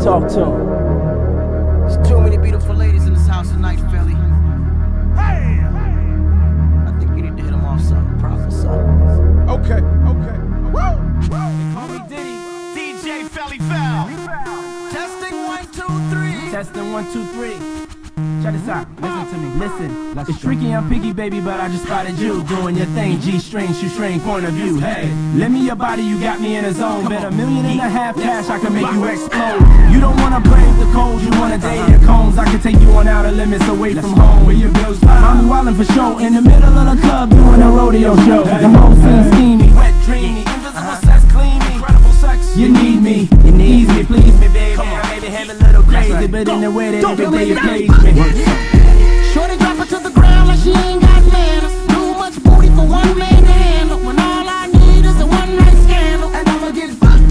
Talk to him. There's too many beautiful ladies in this house tonight, Philly. Hey! I think you need to hit them off something proper, son. Okay. Woo! They call me Diddy. DJ Philly Foul. Testing 1, 2, 3. Testing 1, 2, 3. Check this out, listen to me, listen. It's tricky, I'm picky, baby, but I just spotted you doing your thing, G-string, shoestring, point of view. Hey, lend me your body, you got me in a zone. Bet $1.5 million cash, I can make you explode. You don't wanna brave the cold, you wanna date your cones. I can take you on outer limits away from home. Where your bills fly, I'm wildin' for show. In the middle of the club, doing a rodeo show. The whole scene steamy, wet, dreamy, invisible sex, clean me, incredible sex. You need me, ease me, please me, baby. I may behave a little crazy, but in the way that every day you please me. Shorty drop her to the ground like she ain't got manners. Too much booty for one man to handle. When all I need is a one-night scandal, and I'ma get fucked.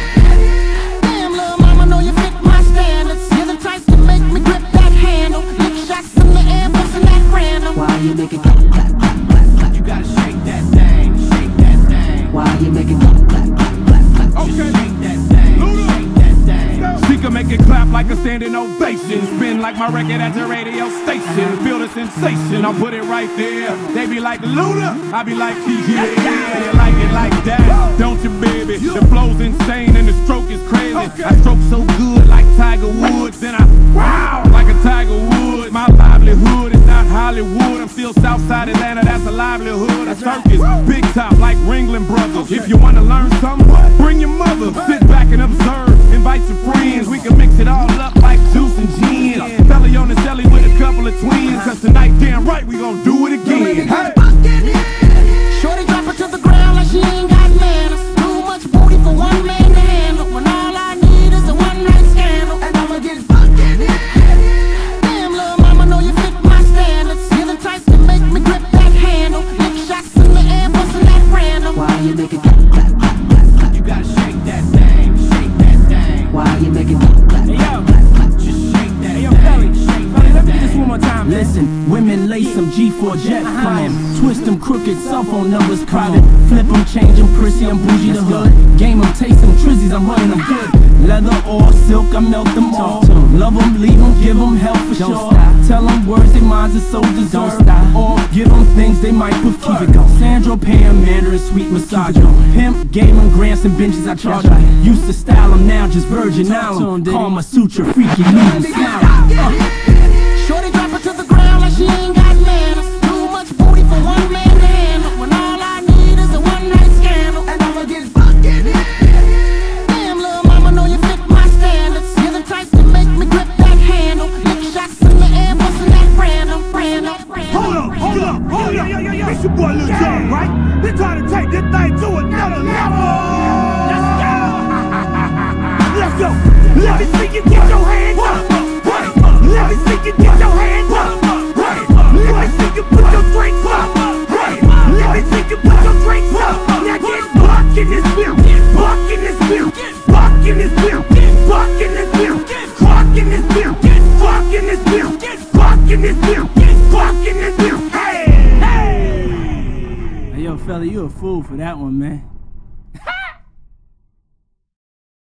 Damn, little mama, know you fit my standards. You're the type to make me grip that handle. Lick shots in the air, bustin' that random. Why you make it clap, clap, clap, clap, clap? You gotta shake that thing, shake that thing. Why you make it clap, clap, clap, clap, clap? Okay. Just shake that thing, shake that thing. She can make it clap like a standing ovation. Spin like my record at the radio station. Feel the sensation, I'll put it right there. They be like Luda, I be like yeah. You like it like that, don't you, baby? The flow's insane and the stroke is crazy. I stroke so good like Tiger Woods. Then I wow like a Tiger Woods. My livelihood is not Hollywood. I'm still Southside Atlanta, that's a livelihood. A circus, big top like Ringling Brothers. If you wanna learn something, bring your mother. Sit back and observe, invite your friends. We can mix it all up like juice and gin. Belly on the celly with a couple of twins. Cause tonight, damn right, we gon' do it again. Hey. Shorty drop her to the ground like she ain't got manners. Too much booty for one man to handle. When all I need is a one-night scandal, and I'ma get fucked. Damn, little mama, know you fit my standards. You're the type to make me grip that handle. Lick shots in the air, bustin' that random. Why you make it clap, clap, clap, clap, clap? You gotta shake that thing, shake that thing. Why you make it clap, clap, Hey, yo. clap, clap? Just shake that Hey, yo, thing, Philly, shake Philly, that let me get this thing. one more time. Listen, women lace them G4 jet, come on. Twist them crooked, cell phone numbers private. Flip them, change them, prissy, I'm bougie the hood. Game them, taste them, trizzies, I'm running them good. Leather or silk, I melt them all. Love them, leave them, give them hell for sure. Tell them words they minds are so deserved. Or give them things they might prefer. Keep it going. Sandro, Pam, Mandarin, sweet massage. Pimp, gaming, grants and benches I charge. Used to style them, now just Virgin Island. Karma Sutra, freaky, leave them smiling. Shorty drop her to the ground like she ain't got manners. Too much booty for one man to handle. When all I need is a one-night scandal, and I'ma get fucked. Damn, little mama, know you fit my standards. You're the type to make me grip that handle. Lick shots in the air, bustin' that random. Hold up. It's your boy Lil Jon, right? They trying to take this thing to another level. Let's go. Let me see you get your hands up. Let me see you get your hands up. Let me see you put your drinks up. Let me see you put your drinks up. Now get buck in this bill. Buck in this bill. Buck in this bill. Buck in this bill. Buck in this bill. Buck in this bill. Buck in this bill. Buck in this bill. Hey! Hey, yo, fella, you a fool for that one, man.